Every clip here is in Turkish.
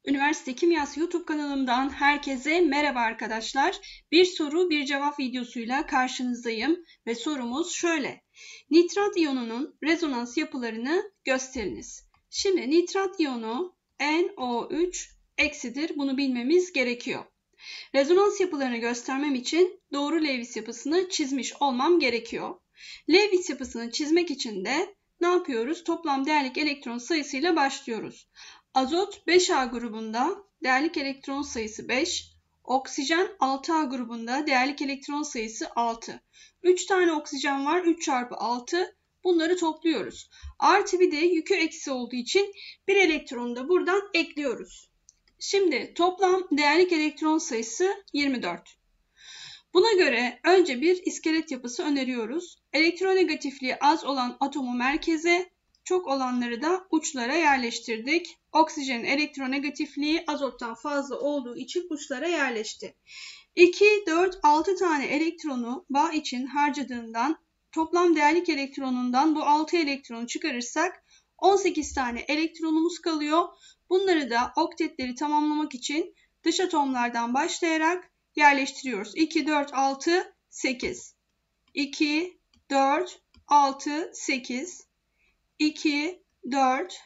Üniversite Kimyası YouTube kanalımdan herkese merhaba arkadaşlar. Bir soru bir cevap videosuyla karşınızdayım ve sorumuz şöyle. Nitrat iyonunun rezonans yapılarını gösteriniz. Şimdi nitrat iyonu NO3 eksidir. Bunu bilmemiz gerekiyor. Rezonans yapılarını göstermem için doğru Lewis yapısını çizmiş olmam gerekiyor. Lewis yapısını çizmek için de ne yapıyoruz? Toplam değerlik elektron sayısıyla başlıyoruz. Azot 5A grubunda değerlik elektron sayısı 5, oksijen 6A grubunda değerlik elektron sayısı 6. 3 tane oksijen var, 3 çarpı 6. Bunları topluyoruz. Artı bir de yükü eksi olduğu için bir elektronu da buradan ekliyoruz. Şimdi toplam değerlik elektron sayısı 24. Buna göre önce bir iskelet yapısı öneriyoruz. Elektronegatifliği az olan atomu merkeze, çok olanları da uçlara yerleştirdik. Oksijenin elektronegatifliği azottan fazla olduğu için uçlara yerleşti. 2, 4, 6 tane elektronu bağ için harcadığından toplam değerlik elektronundan bu 6 elektronu çıkarırsak 18 tane elektronumuz kalıyor. Bunları da oktetleri tamamlamak için dış atomlardan başlayarak yerleştiriyoruz. 2, 4, 6, 8. 2, 4, 6, 8. 2, 4,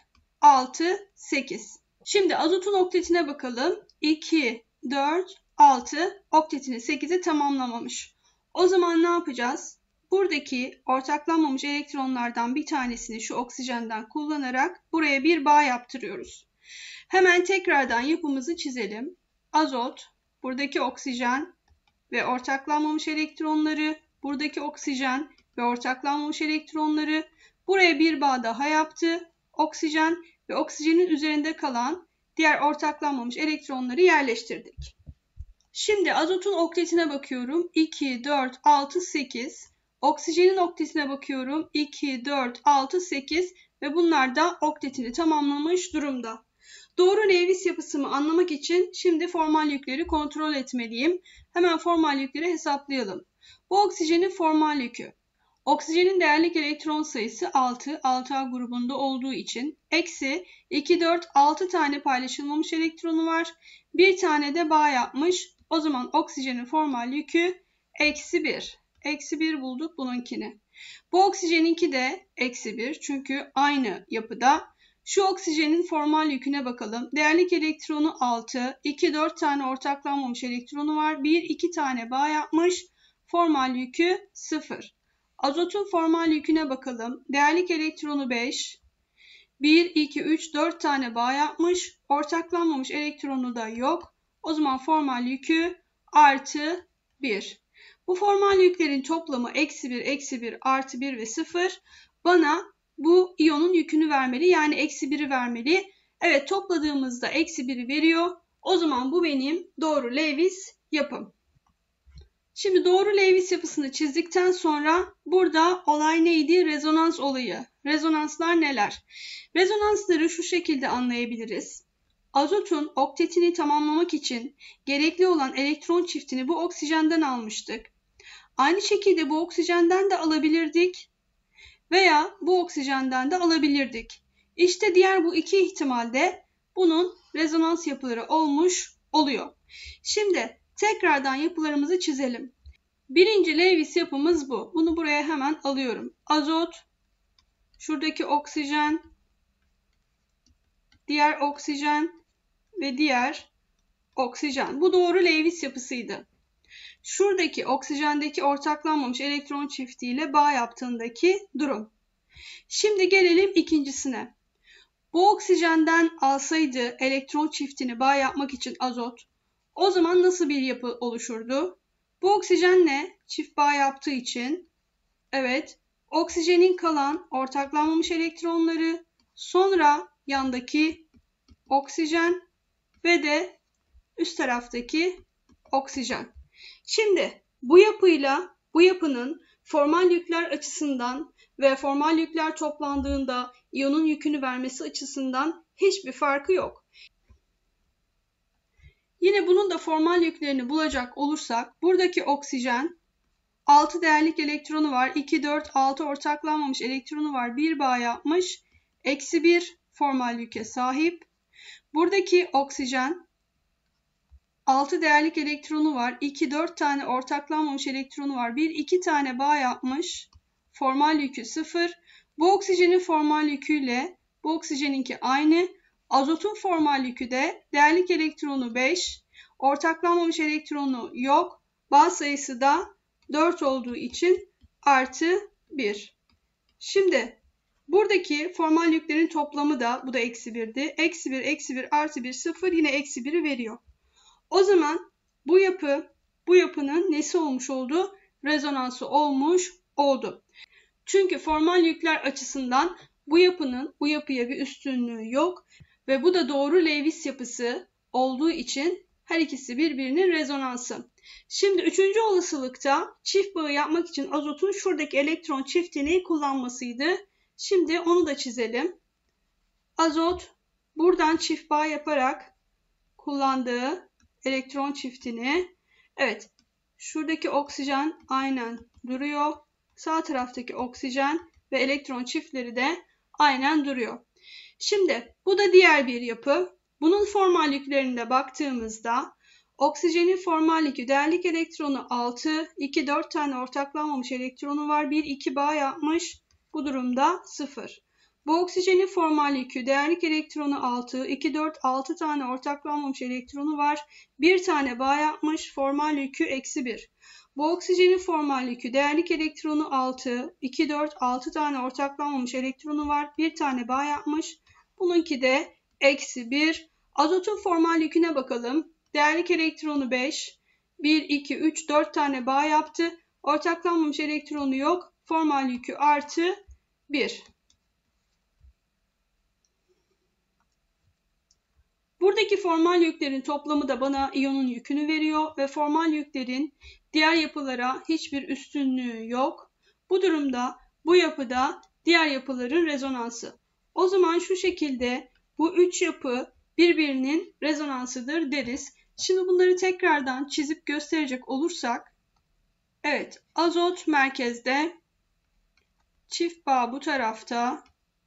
6, 8. Şimdi azotun oktetine bakalım. 2, 4, 6 oktetini 8'e tamamlamamış. O zaman ne yapacağız? Buradaki ortaklanmamış elektronlardan bir tanesini şu oksijenden kullanarak buraya bir bağ yaptırıyoruz. Hemen tekrardan yapımızı çizelim. Azot, buradaki oksijen ve ortaklanmamış elektronları, buradaki oksijen ve ortaklanmamış elektronları, buraya bir bağ daha yaptı. Oksijen ve oksijenin üzerinde kalan diğer ortaklanmamış elektronları yerleştirdik. Şimdi azotun oktetine bakıyorum. 2, 4, 6, 8. Oksijenin oktetine bakıyorum. 2, 4, 6, 8 ve bunlar da oktetini tamamlamış durumda. Doğru Lewis yapısını anlamak için şimdi formal yükleri kontrol etmeliyim. Hemen formal yükleri hesaplayalım. Bu oksijenin formal yükü. Oksijenin değerlik elektron sayısı 6, 6A grubunda olduğu için eksi 2, 4, 6 tane paylaşılmamış elektronu var. Bir tane de bağ yapmış. O zaman oksijenin formal yükü eksi 1. Eksi 1 bulduk bununkini. Bu oksijeninki de eksi 1 çünkü aynı yapıda. Şu oksijenin formal yüküne bakalım. Değerlik elektronu 6, 2, 4 tane ortaklanmamış elektronu var. 1, 2 tane bağ yapmış. Formal yükü 0. Azotun formal yüküne bakalım. Değerlik elektronu 5, 1, 2, 3, 4 tane bağ yapmış. Ortaklanmamış elektronu da yok. O zaman formal yükü artı 1. Bu formal yüklerin toplamı eksi 1, eksi 1, artı 1 ve 0 bana bu iyonun yükünü vermeli. Yani eksi 1'i vermeli. Evet, topladığımızda eksi 1'i veriyor. O zaman bu benim doğru Lewis yapım. Şimdi doğru Lewis yapısını çizdikten sonra burada olay neydi? Rezonans olayı. Rezonanslar neler? Rezonansları şu şekilde anlayabiliriz. Azotun oktetini tamamlamak için gerekli olan elektron çiftini bu oksijenden almıştık. Aynı şekilde bu oksijenden de alabilirdik veya bu oksijenden de alabilirdik. İşte diğer bu iki ihtimalde bunun rezonans yapıları olmuş oluyor. Şimdi tekrardan yapılarımızı çizelim. Birinci Lewis yapımız bu. Bunu buraya hemen alıyorum. Azot, şuradaki oksijen, diğer oksijen ve diğer oksijen. Bu doğru Lewis yapısıydı. Şuradaki oksijendeki ortaklanmamış elektron çiftiyle bağ yaptığındaki durum. Şimdi gelelim ikincisine. Bu oksijenden alsaydı elektron çiftini bağ yapmak için azot, o zaman nasıl bir yapı oluşurdu? Bu oksijenle çift bağ yaptığı için, evet, oksijenin kalan ortaklanmamış elektronları, sonra yandaki oksijen ve de üst taraftaki oksijen. Şimdi bu yapıyla bu yapının formal yükler açısından ve formal yükler toplandığında iyonun yükünü vermesi açısından hiçbir farkı yok. Yine bunun da formal yüklerini bulacak olursak buradaki oksijen 6 değerlik elektronu var. 2, 4, 6 ortaklanmamış elektronu var. Bir bağ yapmış. Eksi 1 formal yüke sahip. Buradaki oksijen 6 değerlik elektronu var. 2, 4 tane ortaklanmamış elektronu var. 1, 2 tane bağ yapmış. Formal yükü 0. Bu oksijenin formal yüküyle bu oksijeninki aynı. Azotun formal yükü de değerlik elektronu 5. Ortaklanmamış elektronu yok. Bağ sayısı da 4 olduğu için artı 1. Şimdi buradaki formal yüklerin toplamı da, bu da eksi 1'di. Eksi 1, eksi 1, artı 1, 0, yine eksi 1'i veriyor. O zaman bu yapının nesi olmuş oldu? Rezonansı olmuş oldu. Çünkü formal yükler açısından bu yapının bu yapıya bir üstünlüğü yok ve bu da doğru Lewis yapısı olduğu için her ikisi birbirinin rezonansı. Şimdi üçüncü olasılıkta çift bağı yapmak için azotun şuradaki elektron çiftini kullanmasıydı. Şimdi onu da çizelim. Azot buradan çift bağ yaparak kullandığı elektron çiftini, evet, şuradaki oksijen aynen duruyor. Sağ taraftaki oksijen ve elektron çiftleri de aynen duruyor. Şimdi bu da diğer bir yapı. Bunun formal yüklerine baktığımızda oksijenin formal yükü değerlik elektronu 6, 2, 4 tane ortaklanmamış elektronu var. 1, 2 bağ yapmış. Bu durumda 0. Bu oksijenin formal yükü değerlik elektronu 6, 2, 4, 6 tane ortaklanmamış elektronu var. 1 tane bağ yapmış. Formal yükü eksi 1. Bu oksijenin formal yükü değerlik elektronu 6, 2, 4, 6 tane ortaklanmamış elektronu var. 1 tane bağ yapmış. Bununki de eksi 1. Azotun formal yüküne bakalım. Değerlik elektronu 5. 1, 2, 3, 4 tane bağ yaptı. Ortaklanmamış elektronu yok. Formal yükü artı 1. Buradaki formal yüklerin toplamı da bana iyonun yükünü veriyor ve formal yüklerin diğer yapılara hiçbir üstünlüğü yok. Bu durumda bu yapıda diğer yapıların rezonansı. O zaman şu şekilde bu üç yapı birbirinin rezonansıdır deriz. Şimdi bunları tekrardan çizip gösterecek olursak, evet, azot merkezde, çift bağ bu tarafta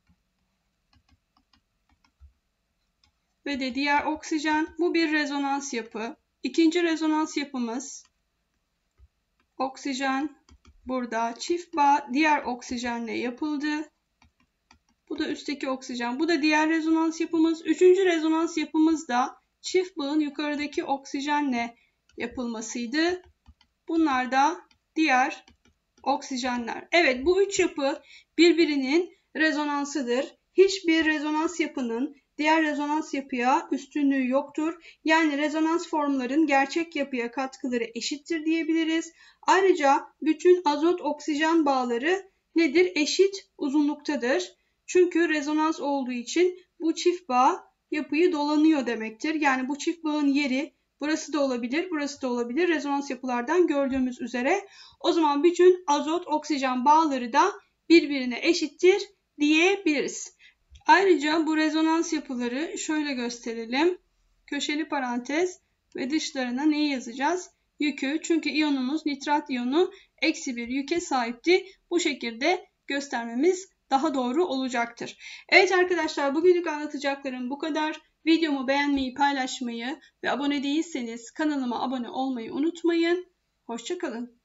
ve de diğer oksijen, bu bir rezonans yapı. İkinci rezonans yapımız oksijen burada çift bağ diğer oksijenle yapıldı. Bu da üstteki oksijen. Bu da diğer rezonans yapımız. Üçüncü rezonans yapımız da çift bağın yukarıdaki oksijenle yapılmasıydı. Bunlar da diğer oksijenler. Evet, bu üç yapı birbirinin rezonansıdır. Hiçbir rezonans yapının diğer rezonans yapıya üstünlüğü yoktur. Yani rezonans formların gerçek yapıya katkıları eşittir diyebiliriz. Ayrıca bütün azot oksijen bağları nedir? Eşit uzunluktadır. Çünkü rezonans olduğu için bu çift bağ yapıyı dolanıyor demektir. Yani bu çift bağın yeri burası da olabilir, burası da olabilir. Rezonans yapılardan gördüğümüz üzere. O zaman bütün azot oksijen bağları da birbirine eşittir diyebiliriz. Ayrıca bu rezonans yapıları şöyle gösterelim. Köşeli parantez ve dışlarına neyi yazacağız? Yükü. Çünkü iyonumuz nitrat iyonu eksi bir yüke sahipti. Bu şekilde göstermemiz daha doğru olacaktır. Evet arkadaşlar, bugünlük anlatacaklarım bu kadar. Videomu beğenmeyi, paylaşmayı ve abone değilseniz kanalıma abone olmayı unutmayın. Hoşça kalın.